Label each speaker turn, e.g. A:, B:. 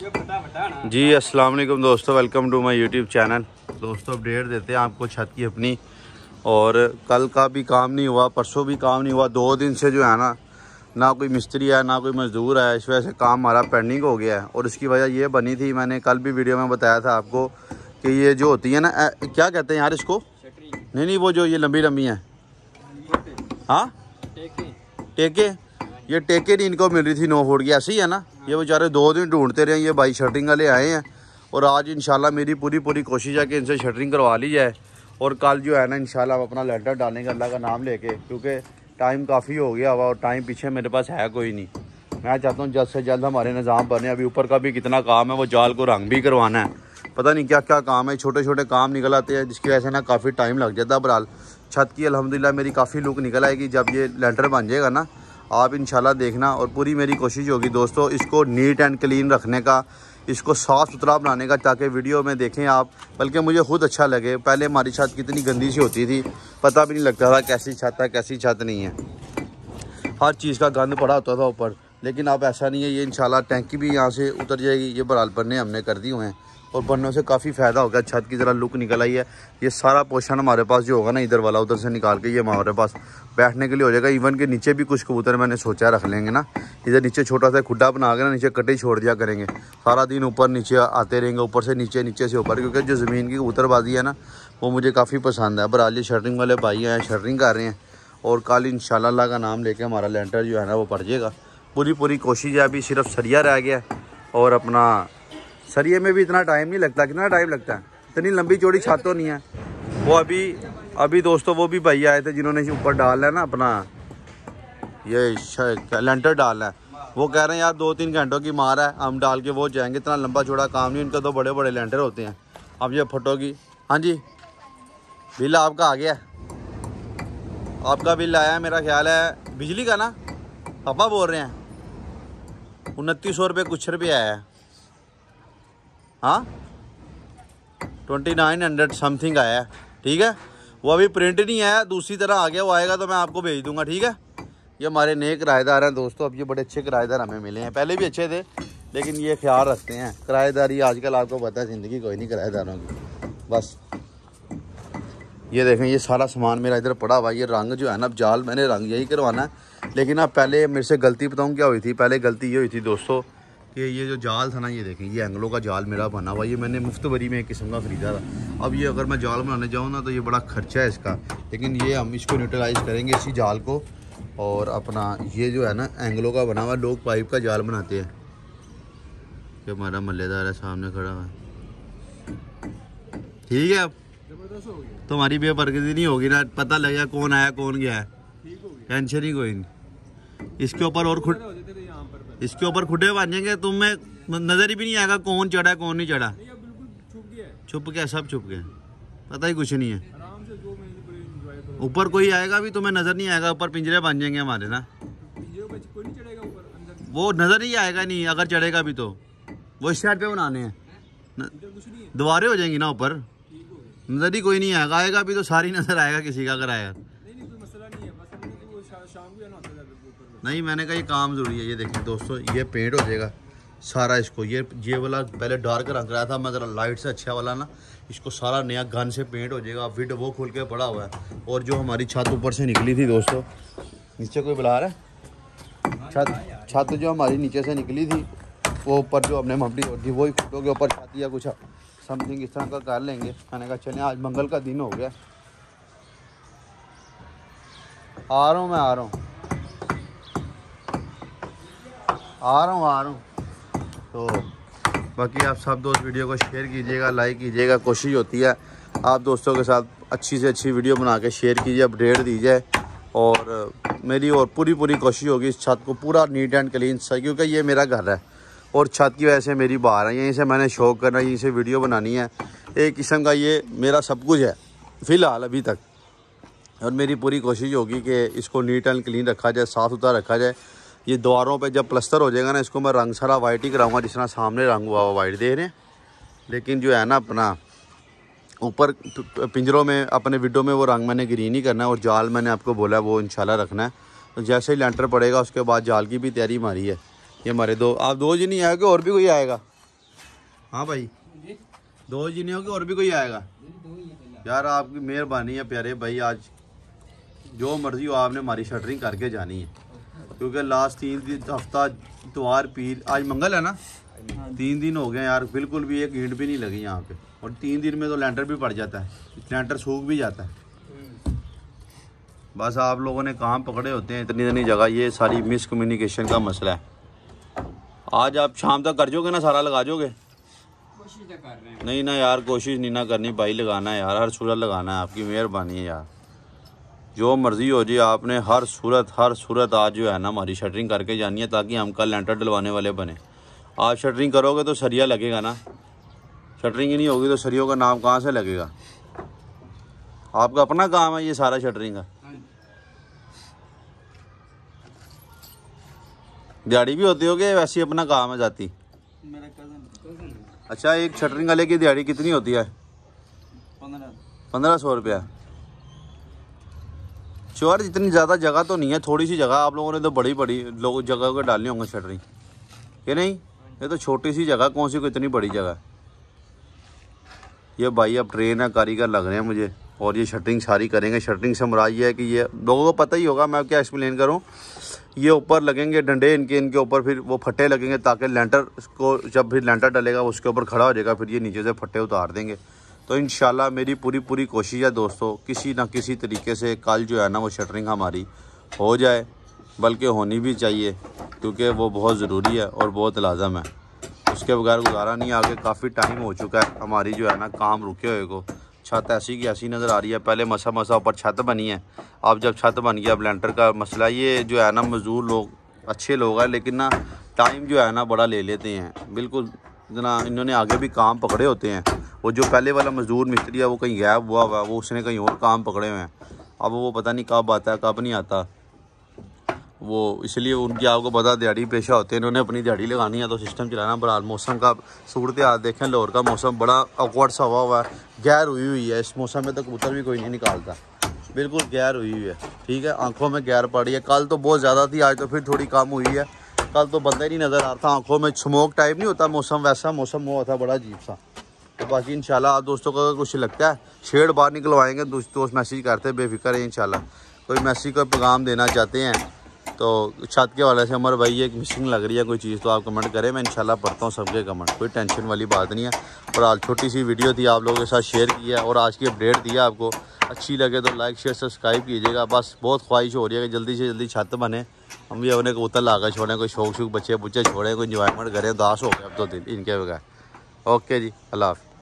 A: जी अस्सलाम वालेकुम दोस्तों, welcome to my YouTube channel. दोस्तों अपडेट देते हैं आपको छत की अपनी। और कल का भी काम नहीं हुआ, परसों भी काम नहीं हुआ, 2 दिन से जो है ना कोई मिस्त्री है ना कोई मज़दूर है। इस वजह से काम हमारा पेंडिंग हो गया है। और इसकी वजह ये बनी थी, मैंने कल भी वीडियो में बताया था आपको कि ये जो होती है ना, क्या कहते हैं यार इसको, नहीं वो जो ये लंबी लंबी हैं, हाँ टेके। ये टेके नहीं इनको मिल रही थी 9 फुट की, ऐसे ही है ना। ये बेचारे 2 दिन ढूंढते रहे, ये भाई शटरिंग वाले आए हैं। और आज इंशाल्लाह मेरी पूरी कोशिश है कि इनसे शटरिंग करवा ली जाए। और कल जो है ना इंशाल्लाह हम अपना लेंटर डालेंगे अल्लाह का नाम लेके, क्योंकि टाइम काफ़ी हो गया हुआ और टाइम पीछे मेरे पास है कोई नहीं। मैं चाहता हूँ जल्द से जल्द हमारे निज़ाम बने। अभी ऊपर का भी कितना काम है, वो जाल को रंग भी करवाना है, पता नहीं क्या क्या काम है, छोटे छोटे काम निकल आते हैं जिसकी वजह से ना काफ़ी टाइम लग जाता है। बहरहाल छत की अल्हम्दुलिल्लाह मेरी काफ़ी लुक निकल आएगी जब ये लेंटर बन जाएगा ना, आप इंशाल्लाह देखना। और पूरी मेरी कोशिश होगी दोस्तों इसको नीट एंड क्लीन रखने का, इसको साफ़ सुथरा बनाने का, ताकि वीडियो में देखें आप, बल्कि मुझे खुद अच्छा लगे। पहले हमारी छत कितनी गंदी सी होती थी, पता भी नहीं लगता था कैसी छत है कैसी छत नहीं है, हर चीज़ का गंद पड़ा होता था ऊपर। लेकिन अब ऐसा नहीं है, ये इंशाल्लाह टैंकी भी यहाँ से उतर जाएगी। ये बहरहाल बनने हमने कर दिए हुए हैं और बनने से काफ़ी फ़ायदा हो गया, छत की ज़रा लुक निकल आई है। ये सारा पोर्शन हमारे पास जो होगा ना, इधर वाला उधर से निकाल के ये हमारे पास बैठने के लिए हो जाएगा। इवन के नीचे भी कुछ कबूतर मैंने सोचा रख लेंगे ना, इधर नीचे छोटा सा खुड्डा बना के ना नीचे कटे छोड़ दिया करेंगे। सारा दिन ऊपर नीचे आते रहेंगे, ऊपर से नीचे नीचे से ऊपर, क्योंकि जो ज़मीन की कबूतरबाजी है ना वो मुझे काफ़ी पसंद है। बहरहाल ये शटरिंग वाले भाई हैं, शटरिंग कर रहे हैं। और कल इंशाल्लाह अल्लाह का नाम लेके हमारा लेंटर जो है ना वो पड़ जाएगा। पूरी कोशिश है, अभी सिर्फ सरिया रह गया और अपना सरिये में भी इतना टाइम नहीं लगता। कितना टाइम लगता है, इतनी लंबी चौड़ी छत तो नहीं है। वो अभी दोस्तों वो भी भाई आए थे जिन्होंने ऊपर डालना है ना अपना ये लेंटर डालना है। वो कह रहे हैं यार 2-3 घंटों की मार है, हम डाल के वो जाएंगे, इतना लंबा चौड़ा काम नहीं, उनका तो बड़े बड़े लेंटर होते हैं। अब ये फटोगी। हाँ जी बिल आपका आ गया, आपका बिल आया है, मेरा ख्याल है बिजली का ना, पापा बोल रहे हैं 2900 रुपये कुछ रुपये आया है। हाँ 2900 समथिंग आया है, ठीक है। वो अभी प्रिंट नहीं आया, दूसरी तरह आ गया, वो आएगा तो मैं आपको भेज दूंगा, ठीक है। ये हमारे नए किराएदार हैं दोस्तों, अब ये बड़े अच्छे किराएदार हमें मिले हैं, पहले भी अच्छे थे लेकिन ये ख्याल रखते हैं। किराएदारी आजकल आपको पता है ज़िंदगी कोई नहीं किराएदारों की। बस ये देखें, ये सारा सामान मेरा इधर पड़ा हुआ। ये रंग जो है ना, अब जाल मैंने रंग यही करवाना है। लेकिन अब पहले मेरे से गलती बताऊँ क्या हुई थी, पहले गलती ये हुई थी दोस्तों कि ये जो जाल था ना, ये देखें ये एंगलों का जाल मेरा बना हुआ, ये मैंने मुफ्त बरी में एक किस्म का ख़रीदा था। अब ये अगर मैं जाल बनाने जाऊँ ना तो ये बड़ा खर्चा है इसका, लेकिन ये हम इसको न्यूट्रलाइज करेंगे इसी जाल को। और अपना ये जो है ना एंगलों का बना हुआ, लोग पाइप का जाल बनाते हैं। ये हमारा मल्लेदार है सामने खड़ा हुआ, ठीक है। अब तुम्हारी बेबरकती नहीं होगी ना, पता लग गया कौन आया कौन गया है, टेंशन ही कोई नहीं। इसके ऊपर और इसके ऊपर खुडे बांधेंगे, तुम्हें नजर ही भी नहीं आएगा कौन चढ़ा कौन नहीं चढ़ा। छुप गया, सब छुप गया, पता ही कुछ नहीं है। ऊपर कोई आएगा भी तुम्हें नजर नहीं आएगा, ऊपर पिंजरे बन जाएंगे हमारे ना, वो नजर ही आएगा नहीं। अगर चढ़ेगा भी तो वो इस साइड पे बनाने हैं, दोबारे हो जाएंगी ना ऊपर, नजर ही कोई नहीं आएगा। आएगा भी तो सारी नजर आएगा किसी का अगर आएगा। नहीं मैंने कहा ये काम ज़रूरी है। ये देखिए दोस्तों, ये पेंट हो जाएगा सारा इसको। ये वाला पहले डार्क रंग कराया था मैं, ज़रा लाइट से अच्छा वाला ना, इसको सारा नया गन से पेंट हो जाएगा। विड वो खुल के पड़ा हुआ है। और जो हमारी छत ऊपर से निकली थी दोस्तों, नीचे कोई बुला रहा है, छत जो हमारी नीचे से निकली थी वो ऊपर जो हमने मपड़ी होती थी वही खुटों के ऊपर छत या कुछ समथिंग इस तरह का कर लेंगे। मैंने कहा चलें, आज मंगल का दिन हो गया। आ रहा हूँ मैं, आ रहा हूँ। तो बाकी आप सब दोस्त वीडियो को शेयर कीजिएगा, लाइक कीजिएगा। कोशिश होती है आप दोस्तों के साथ अच्छी से अच्छी वीडियो बना के शेयर कीजिए, अपडेट दीजिए। और मेरी और पूरी कोशिश होगी इस छत को पूरा नीट एंड क्लीन सही, क्योंकि ये मेरा घर है और छत की वजह से मेरी बाहर है, यहीं से मैंने शौक करना है, यहीं से वीडियो बनानी है। एक किस्म का ये मेरा सब कुछ है फ़िलहाल अभी तक। और मेरी पूरी कोशिश होगी कि इसको नीट एंड क्लीन रखा जाए, साफ़ सुथरा रखा जाए। ये दीवारों पे जब प्लस्तर हो जाएगा ना, इसको मैं रंग सारा वाइट ही कराऊंगा, जिस तरह सामने रंग हुआ हुआ वाइट देख रहे हैं। लेकिन जो है ना अपना ऊपर पिंजरों में अपने विडो में वो रंग मैंने ग्रीन ही करना है। और जाल मैंने आपको बोला है वो इंशाल्लाह रखना है। तो जैसे ही लेंटर पड़ेगा उसके बाद जाल की भी तैयारी हमारी है। ये हमारे आप दो जी नहीं आएगा, और भी कोई आएगा? हाँ भाई 2 जी नहीं होगी और भी कोई आएगा यार। आपकी मेहरबानी है प्यारे भाई, आज जो मर्जी हो आपने हमारी शटरिंग करके जानी है, क्योंकि लास्ट 3 हफ्ता इतवार पीर आज मंगल है ना, 3 दिन हो गए यार, बिल्कुल भी एक ईंट भी नहीं लगी यहाँ पे। और 3 दिन में तो लैंटर भी पड़ जाता है, लैंटर सूख भी जाता है। बस आप लोगों ने काम पकड़े होते हैं इतनी इतनी जगह, ये सारी मिसकम्युनिकेशन का मसला है। आज आप शाम तक कर जोगे ना, सारा लगा जोगे?
B: कोशिश तो कर रहे हैं।
A: नहीं ना यार, कोशिश नहीं ना करनी भाई, लगाना है यार, हर सूरत लगाना है। आपकी मेहरबानी है यार, जो मर्जी हो जी, आपने हर सूरत आज जो है ना हमारी शटरिंग करके जानी है, ताकि हम कल लेंटर डलवाने वाले बने। आप शटरिंग करोगे तो सरिया लगेगा ना, शटरिंग ही नहीं होगी तो सरियों का नाम कहाँ से लगेगा? आपका अपना काम है ये सारा शटरिंग का? दिहाड़ी भी होती होगी वैसे ही अपना काम है जाती?
B: मेरा कज़न।
A: अच्छा, एक शटरिंग वाले की दिहाड़ी कितनी होती है? 1500 रुपया। श्योर इतनी ज़्यादा जगह तो नहीं है, थोड़ी सी जगह। आप लोगों ने तो बड़ी बड़ी लोग जगह को डालने होंगे शटरिंग, ये नहीं? ये तो छोटी सी जगह, कौन सी कोई इतनी बड़ी जगह? ये भाई अब ट्रेन है, कारीगर लग रहे हैं मुझे, और ये शटरिंग सारी करेंगे। शटरिंग से मुराद ये है कि ये लोगों को पता ही होगा, मैं क्या एक्सप्लेन करूं। ये ऊपर लगेंगे डंडे इनके ऊपर, फिर वो फट्टे लगेंगे, ताकि लेंटर को जब भी लेंटर डलेगा उसके ऊपर खड़ा हो जाएगा, फिर ये नीचे से फट्टे उतार देंगे। तो इंशाल्लाह मेरी पूरी कोशिश है दोस्तों, किसी ना किसी तरीके से कल जो है ना वो शटरिंग हमारी हो जाए, बल्कि होनी भी चाहिए, क्योंकि वो बहुत ज़रूरी है और बहुत लाजम है। उसके बगैर गुजारा नहीं। आगे काफ़ी टाइम हो चुका है हमारी जो है ना काम रुके हुए को। छत ऐसी की ऐसी नज़र आ रही है, पहले मसा ऊपर छत बनी है, अब जब छत बन गया अब लेंटर का मसला। ये जो है ना मज़दूर लोग अच्छे लोग हैं, लेकिन ना टाइम जो है ना बड़ा ले लेते हैं। बिल्कुल इतना इन्होंने आगे भी काम पकड़े होते हैं। वो जो पहले वाला मज़दूर मिस्त्री है वो कहीं गायब हुआ है, वो उसने कहीं और काम पकड़े हुए हैं। अब वो पता नहीं कब आता है कब नहीं आता वो, इसलिए उनकी आपको पता दिहाड़ी पेशा होते हैं, इन्होंने अपनी दिहाड़ी लगानी है तो सिस्टम चलाना। बहरहाल मौसम का सूरत हाल देखें, लाहौर का मौसम बड़ा ऑकवर्ड सा हुआ है, गैर हुई है। इस मौसम में तो कबूतर भी कोई नहीं निकालता, बिल्कुल गैर हुई है। ठीक है, आंखों में गैर पड़ी है। कल तो बहुत ज़्यादा थी, आज तो फिर थोड़ी कम हुई है। कल तो बंदा ही नहीं नज़र आ रहा था, आंखों में स्मोक टाइप नहीं होता मौसम, वैसा मौसम हुआ था, बड़ा अजीब सा। तो बाकी इंशाल्लाह आप दोस्तों को अगर कुछ लगता है शेड बाहर निकलवाएंगे, दोस्त मैसेज करते हैं, बेफिक्र है इंशाल्लाह। कोई मैसेज का पैगाम देना चाहते हैं तो छत के वाले से अमर भाई एक मिसिंग लग रही है कोई चीज़, तो आप कमेंट करें, मैं इंशाल्लाह पढ़ता हूँ सबके कमेंट, कोई टेंशन वाली बात नहीं है। और आज छोटी सी वीडियो थी, आप लोगों के साथ शेयर की है और आज की अपडेट दी है। आपको अच्छी लगे तो लाइक शेयर सब्सक्राइब कीजिएगा। बस बहुत ख्वाहिश हो रही है कि जल्दी से जल्दी छत बने, हम भी अपने कबूतर ला कर छोड़ें, कोई शौक बच्चे बुच्चे छोड़ें, कोई इंजॉयमेंट करें। उदास हो गए अब तो दिन इनके बगैर। ओके जी, अल्लाह हाफ़िज़।